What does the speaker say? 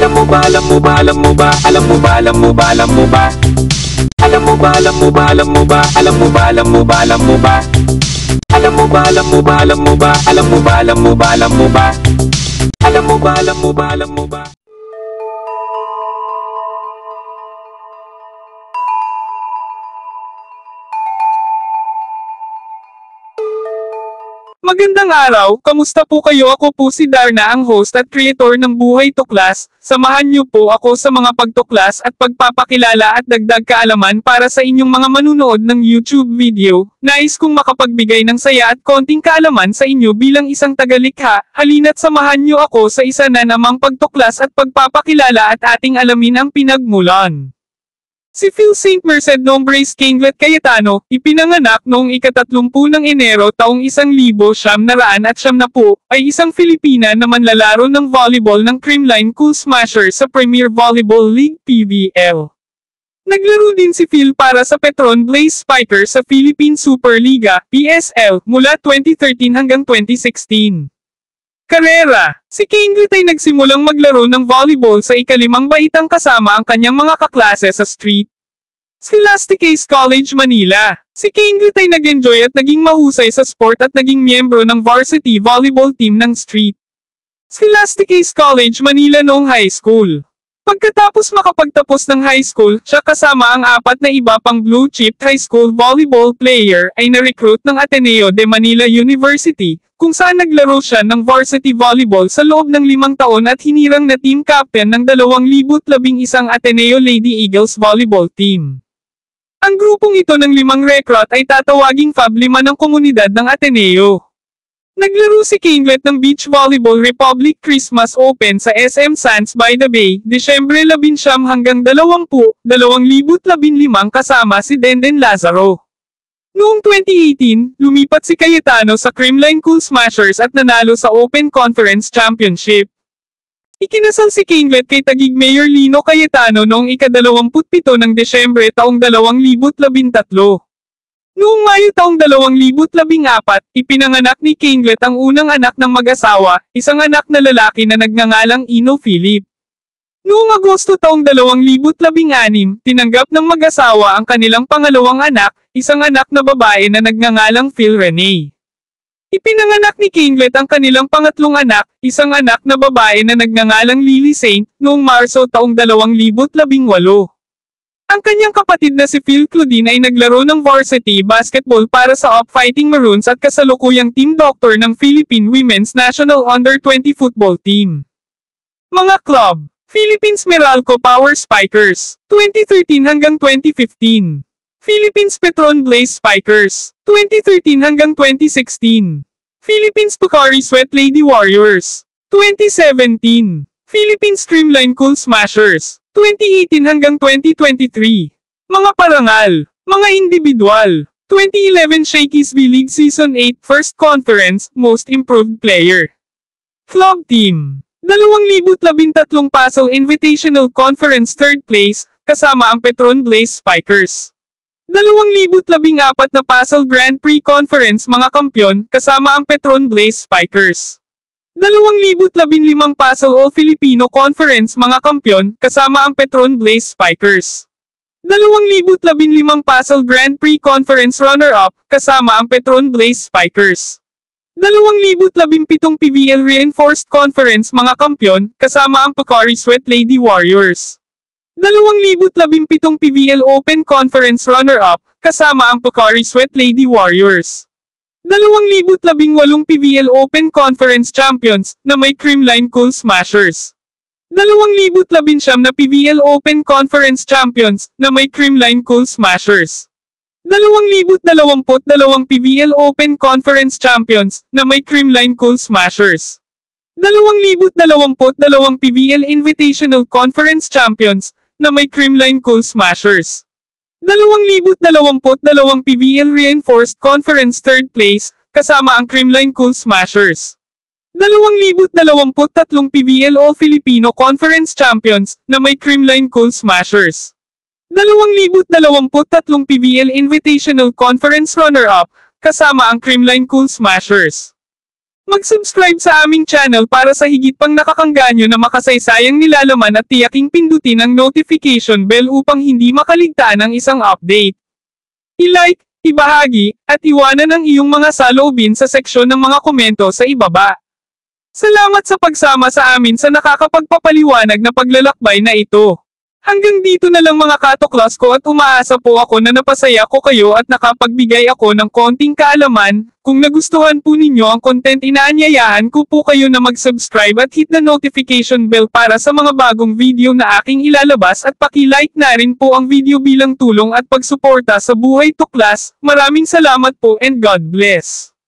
Alam mo ba, alam mo ba, alam mo ba, alam mo ba, alam mo ba, alam mo ba? Alam mo ba, alam mo ba, alam mo ba, alam mo ba, alam mo ba, alam mo ba? Alam mo ba, alam mo ba, alam mo ba, alam mo ba, alam mo ba, alam mo ba? Alam mo ba, alam mo ba, alam mo ba? Magandang araw, kamusta po kayo? Ako po si Darna, ang host at creator ng Buhay Tuklas. Samahan niyo po ako sa mga pagtuklas at pagpapakilala at dagdag kaalaman para sa inyong mga manunood ng YouTube video. Nais kong makapagbigay ng saya at konting kaalaman sa inyo bilang isang tagalikha. Halina't samahan niyo ako sa isa na namang pagtuklas at pagpapakilala at ating alamin ang pinagmulan. Si Phil St. Merced Nombres Kinglet Cayetano, ipinanganak noong ika-30 ng Enero taong 1970, ay isang Filipina na manlalaro ng volleyball ng Creamline Cool Smashers sa Premier Volleyball League PVL. Naglaro din si Phil para sa Petron Blaze Spikers sa Philippine Superliga, PSL, mula 2013 hanggang 2016. Karera. Si Kinglet ay nagsimulang maglaro ng volleyball sa ika-5 baitang kasama ang kanyang mga kaklase sa street. Scholastic Ace College, Manila. Si Kinglet ay nag-enjoy at naging mahusay sa sport at naging miyembro ng varsity volleyball team ng street Scholastic Ace College, Manila noong high school. Pagkatapos makapagtapos ng high school, siya kasama ang 4 na iba pang blue-chip high school volleyball player ay na-recruit ng Ateneo de Manila University, kung saan naglaro siya ng varsity volleyball sa loob ng 5 taon at hinirang na team captain ng 2011 Ateneo Lady Eagles volleyball team. Ang grupong ito ng 5 recruit ay tatawaging Fab 5 ng komunidad ng Ateneo. Naglaro si Kinglet ng Beach Volleyball Republic Christmas Open sa SM Sands by the Bay, Desyembre 19 hanggang 20, 2015 kasama si Denden Lazaro. Noong 2018, lumipat si Cayetano sa Creamline Cool Smashers at nanalo sa Open Conference Championship. Ikinasal si Kinglet kay Taguig Mayor Lino Cayetano noong ika-27 ng Desyembre taong 2013. Noong Mayo taong 2014, ipinanganak ni Kinglet ang unang anak ng mag-asawa, isang anak na lalaki na nagngangalang Ino Philip. Noong Agosto taong 2016, tinanggap ng mag-asawa ang kanilang pangalawang anak, isang anak na babae na nagngangalang Phil Rene. Ipinanganak ni Kinglet ang kanilang pangatlong anak, isang anak na babae na nagngangalang Lily Saint, noong Marso taong 2018. Ang kanyang kapatid na si Phil Claudine ay naglaro ng varsity basketball para sa Up Fighting Maroons at kasalukuyang team doctor ng Philippine Women's National Under-20 football team. Mga club: Philippines Meralco Power Spikers, 2013 hanggang 2015. Philippines Petron Blaze Spikers, 2013 hanggang 2016. Philippines Pocari Sweat Lady Warriors, 2017. Philippines Streamline Cool Smashers, 2018 hanggang 2023. Mga parangal, mga individual, 2011 Shakey's V-League Season 8 First Conference, Most Improved Player. Club Team, 2013 Paso Invitational Conference 3rd place, kasama ang Petron Blaze Spikers. 2014 na Paso Grand Prix Conference mga kampyon, kasama ang Petron Blaze Spikers. 2015 Paso All Filipino Conference mga kampyon, kasama ang Petron Blaze Spikers. 2015 Paso Grand Prix Conference Runner-Up, kasama ang Petron Blaze Spikers. 2017 PVL Reinforced Conference mga kampyon, kasama ang Pocari Sweat Lady Warriors. 2017 PVL Open Conference Runner-Up, kasama ang Pocari Sweat Lady Warriors. 2018 PVL Open Conference Champions, na may Creamline Cool Smashers. 2019 na PVL Open Conference Champions, na may Creamline Cool Smashers. 2022 PVL Open Conference Champions, na may Creamline Cool Smashers. 2022 PVL Invitational Conference Champions, na may Creamline Cool Smashers. 2022 PVL Reinforced Conference 3rd place, kasama ang Creamline Cool Smashers. 2023 PVL All Filipino Conference Champions, na may Creamline Cool Smashers. 2023 PVL Invitational Conference Runner-Up, kasama ang Creamline Cool Smashers. Mag-subscribe sa aming channel para sa higit pang nakakangganyo na makasaysayang nilalaman at tiyaking pindutin ang notification bell upang hindi makaligtaan ang isang update. I-like, ibahagi, at iwanan ang iyong mga saloobin sa seksyon ng mga komento sa ibaba. Salamat sa pagsama sa amin sa nakakapagpapaliwanag na paglalakbay na ito. Hanggang dito na lang mga katuklas ko at umaasa po ako na napasaya ko kayo at nakapagbigay ako ng konting kaalaman. Kung nagustuhan po ninyo ang content, inaanyayahan ko po kayo na mag-subscribe at hit the notification bell para sa mga bagong video na aking ilalabas at paki-like na rin po ang video bilang tulong at pagsuporta sa Buhay Tuklas. Maraming salamat po and God bless.